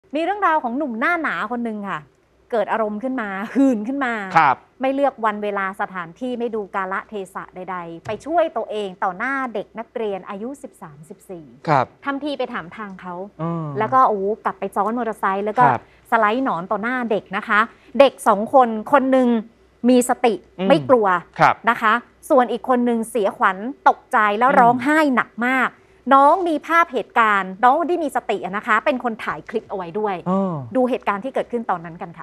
มีเรื่องราวของหนุ่มหน้าหนาคนหนึ่งค่ะเกิดอารมณ์ขึ้นมาหื่นขึ้นมาไม่เลือกวันเวลาสถานที่ไม่ดูกาลเทศะใดๆไปช่วยตัวเองต่อหน้าเด็กนักเรียนอายุ 13-14 ทำทีไปถามทางเขาแล้วก็กลับไปซ้อนมอเตอร์ไซค์แล้วก็สไลด์หนอนต่อหน้าเด็กนะคะเด็ก2 คนคนหนึ่งมีสติไม่กลัวนะคะส่วนอีกคนหนึ่งเสียขวัญตกใจแล้วร้องไห้หนักมากน้องมีภาพเหตุการณ์น้องที่มีสตินะคะเป็นคนถ่ายคลิปเอาไว้ด้วยดูเหตุการณ์ที่เกิดขึ้นตอนนั้นกันค่ะ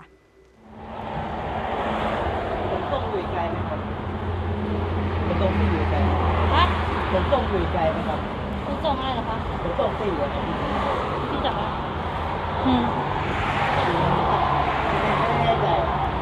ผมต้องอยู่ไกลไหมครับผมต้องอยู่ไกลผมต้องอยู่ไกลไหมครับผมส่งอะไรเหรอคะผมต้องไปอยู่ครับที่จับแล้วไม่แน่ใจ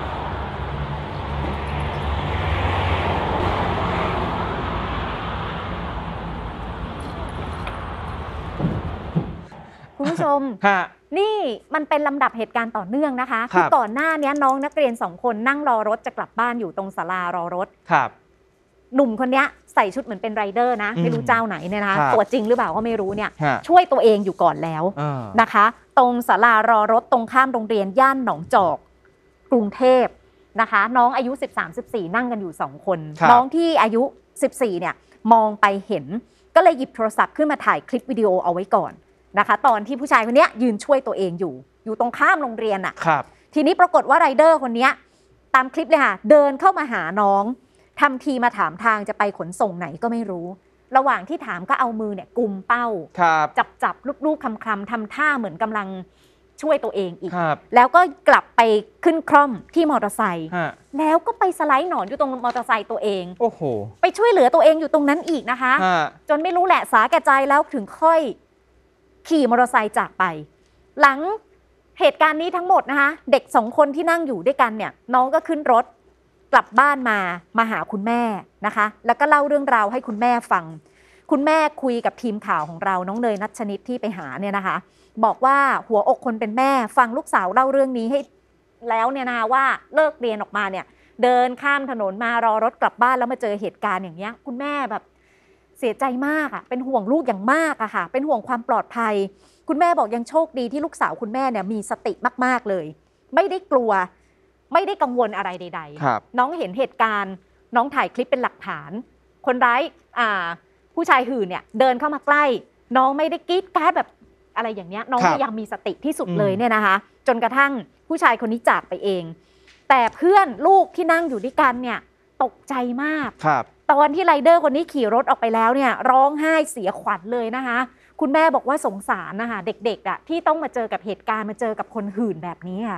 คุณผู้ชมนี่มันเป็นลำดับเหตุการณ์ต่อเนื่องนะคะคือก่อนหน้านี้น้องนักเรียน2 คนนั่งรอรถจะกลับบ้านอยู่ตรงศาลารอรถหนุ่มคนนี้ใส่ชุดเหมือนเป็นไรเดอร์นะไม่รู้เจ้าไหนเนี่ยนะคะตัวจริงหรือเปล่าก็ไม่รู้เนี่ยช่วยตัวเองอยู่ก่อนแล้วนะคะตรงศาลารอรถตรงข้ามโรงเรียนย่านหนองจอกกรุงเทพนะคะน้องอายุ 13-14 นั่งกันอยู่2 คนน้องที่อายุ 14 เนี่ยมองไปเห็นก็เลยหยิบโทรศัพท์ขึ้นมาถ่ายคลิปวิดีโอเอาไว้ก่อนนะคะตอนที่ผู้ชายคนนี้ยืนช่วยตัวเองอยู่ตรงข้ามโรงเรียนอ่ะทีนี้ปรากฏว่าไรเดอร์คนนี้ตามคลิปเลยค่ะเดินเข้ามาหาน้องทำทีมาถามทางจะไปขนส่งไหนก็ไม่รู้ระหว่างที่ถามก็เอามือเนี่ยกุมเป้าจับลูกๆคลำทำท่าเหมือนกำลังช่วยตัวเองอีกแล้วก็กลับไปขึ้นคร่อมที่มอเตอร์ไซค์แล้วก็ไปสไลด์หนอนอยู่ตรงมอเตอร์ไซค์ตัวเองไปช่วยเหลือตัวเองอยู่ตรงนั้นอีกนะคะจนไม่รู้แหละสาแก่ใจแล้วถึงค่อยขี่มอเตอร์ไซค์จากไปหลังเหตุการณ์นี้ทั้งหมดนะคะเด็ก2 คนที่นั่งอยู่ด้วยกันเนี่ยน้องก็ขึ้นรถกลับบ้านมาหาคุณแม่นะคะแล้วก็เล่าเรื่องราวให้คุณแม่ฟังคุณแม่คุยกับทีมข่าวของเราน้องเนยณัชนิดที่ไปหาเนี่ยนะคะบอกว่าหัวอกคนเป็นแม่ฟังลูกสาวเล่าเรื่องนี้ให้แล้วเนี่ยนะว่าเลิกเรียนออกมาเนี่ยเดินข้ามถนนมารอรถกลับบ้านแล้วมาเจอเหตุการณ์อย่างเงี้ยคุณแม่แบบเสียใจมากอ่ะเป็นห่วงลูกอย่างมากอะค่ะเป็นห่วงความปลอดภัยคุณแม่บอกยังโชคดีที่ลูกสาวคุณแม่เนี่ยมีสติมากๆเลยไม่ได้กลัวไม่ได้กังวลอะไรใดๆน้องเห็นเหตุการณ์น้องถ่ายคลิปเป็นหลักฐานคนร้ายผู้ชายหื่นเนี่ยเดินเข้ามาใกล้น้องไม่ได้กรี๊ดกราดแบบอะไรอย่างเนี้ยน้องพยายามมีสติที่สุดเลยเนี่ยนะคะจนกระทั่งผู้ชายคนนี้จากไปเองแต่เพื่อนลูกที่นั่งอยู่ด้วยกันเนี่ยตกใจมากตอนที่ไรเดอร์คนนี้ขี่รถออกไปแล้วเนี่ยร้องไห้เสียขวัญเลยนะคะคุณแม่บอกว่าสงสารนะคะเด็กๆอ่ะที่ต้องมาเจอกับเหตุการณ์มาเจอกับคนหื่นแบบนี้ค่ะ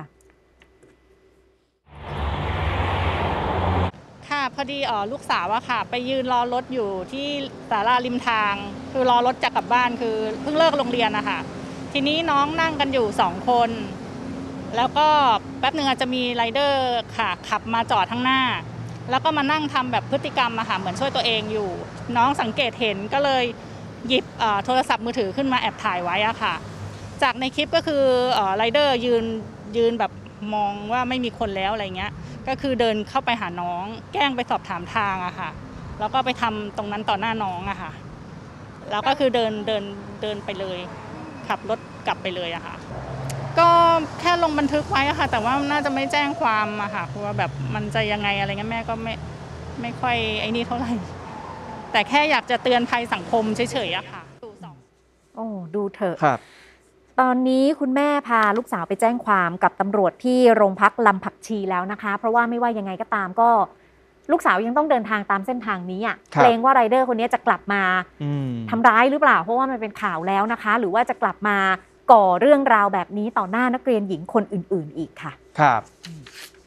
ค่ะพอดีลูกสาวอะค่ะไปยืนรอรถอยู่ที่ศาลาริมทางคือรอรถจะกลับบ้านคือเพิ่งเลิกโรงเรียนนะคะทีนี้น้องนั่งกันอยู่2 คนแล้วก็แป๊บนึงอาจจะมีไรเดอร์ค่ะขับมาจอดข้างหน้าแล้วก็มานั่งทำแบบพฤติกรรมอะค่ะเหมือนช่วยตัวเองอยู่น้องสังเกตเห็นก็เลยหยิบโทรศัพท์มือถือขึ้นมาแอบถ่ายไว้อะค่ะจากในคลิปก็คือไรเดอร์ยืนแบบมองว่าไม่มีคนแล้วอะไรเงี้ยก็คือเดินเข้าไปหาน้องแกล้งไปสอบถามทางอะค่ะแล้วก็ไปทำตรงนั้นต่อหน้าน้องอะค่ะแล้วก็คือเดินไปเลยขับรถกลับไปเลยอะค่ะก็แค่ลงบันทึกไว้อะค่ะแต่ว่าน่าจะไม่แจ้งความอะค่ะเพราะว่าแบบมันจะยังไงอะไรเงี้ยแม่ก็ไม่ค่อยไอ้นี่เท่าไหร่แต่แค่อยากจะเตือนภัยสังคมเฉยๆอะค่ะดูเถอะตอนนี้คุณแม่พาลูกสาวไปแจ้งความกับตำรวจที่โรงพักลำผักชีแล้วนะคะเพราะว่าไม่ว่ายังไงก็ตามก็ลูกสาวยังต้องเดินทางตามเส้นทางนี้เกรงว่าไรเดอร์คนนี้จะกลับมาทำร้ายหรือเปล่าเพราะว่ามันเป็นข่าวแล้วนะคะหรือว่าจะกลับมาก่อเรื่องราวแบบนี้ต่อหน้านักเรียนหญิงคนอื่นๆอีกค่ะ